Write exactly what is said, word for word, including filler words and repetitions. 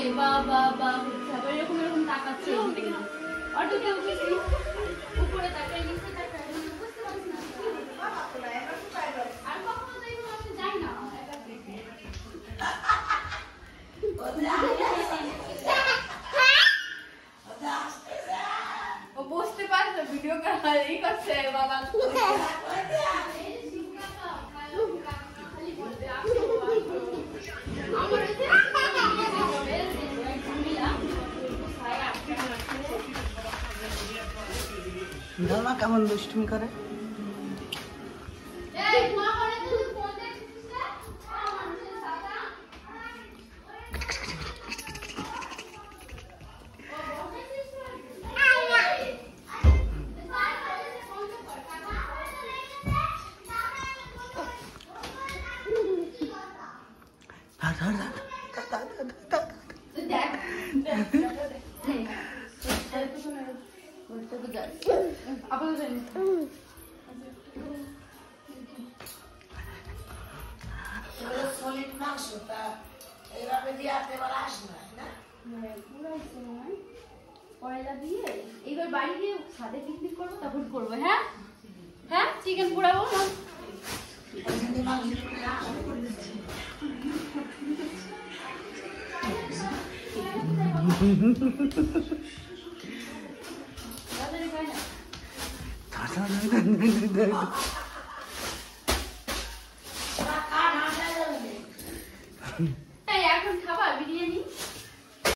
বাবা বা হচ্ছে আবার এরকম এরকম তাকাচ্ছে অটোতে উঠেছি উপরে তাকাই নিচে তাকাই বুঝতে পারছি না আর কখনো তো এগুলো আমি যাই না একা দেখে ও বুঝতে পারছে ভিডিও করার এই করছে বাবা ধর্মা কেমন দুষ্টুমি করে কয়লা দিয়ে এবার বাড়ি গিয়ে সাদে পিকনিক করবো তখন করবো হ্যাঁ হ্যাঁ চিকেন পোড়াবো না Hmm.